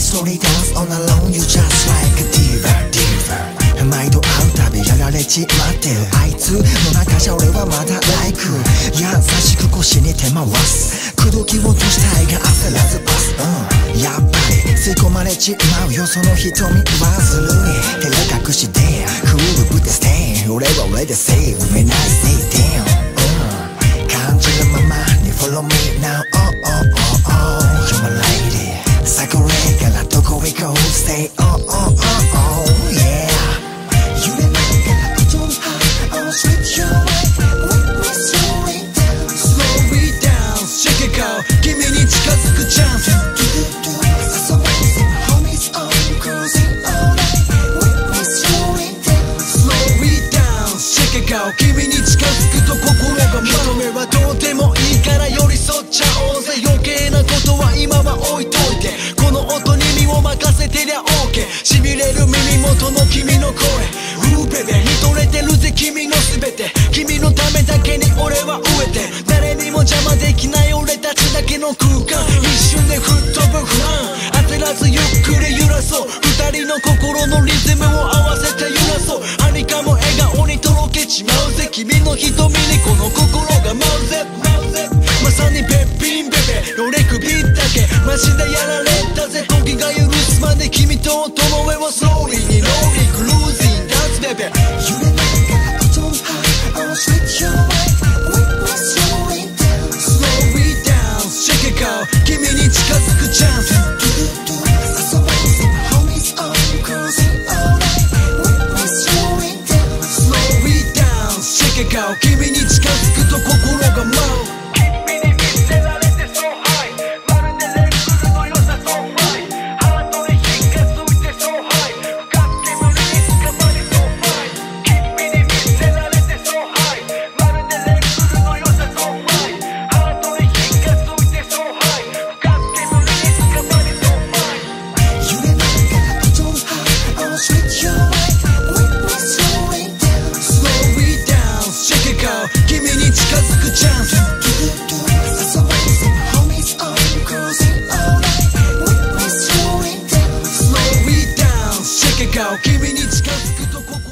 Slowly dance on alone, you just like a diva, diva 毎度会うたびやられちまってるあいつの中じゃ俺はまだ like 優しく腰に手回す口説き落としたいが焦らずパス、やっぱり吸い込まれちまうよその瞳はずるい照れ隠しでクールぶってステイ俺は俺でセーブめない stay down、感じるままに follow me now oh oh oh oh you're my lady さこれからどこへ行こう stay oh oh oh oh yeah 揺れながら踊る high on sweet your way witness slow it down slow it down shake it go 君に近づくチャンス誘われて homies on cruising all night witness slow it down slow it down shake it go 君に近づくと心が人目はどうでもいいから寄り添っちゃおうぜ余計なことは今は置いといてこの音に身を任せてりゃ OK しびれる耳元の君の声ベベ見とれてるぜ君の全て君のためだけに俺は飢えて誰にも邪魔できない俺たちだけの空間一瞬で吹っ飛ぶ不安焦らずゆっくり揺らそう二人の心のリズムを合わせて揺らそうはにかむ笑顔にとろけちまうぜ君の瞳にこの心が舞うぜまさにべっぴんベベの手首だけマジでやられたぜ時が許すまで君と音の上をスローリーにローリークルージングダンスベベ揺れながら踊る high on sweet your way witness slow it down slow it down shake it go 君に近づくチャンス誘われて homies on cruising all night witness slow it down slow it down shake it go 君に近づくと心が舞う君に近づくチャンス誘われて homies on cruising all night witness slow it down slow it down shake it go 君に近づくと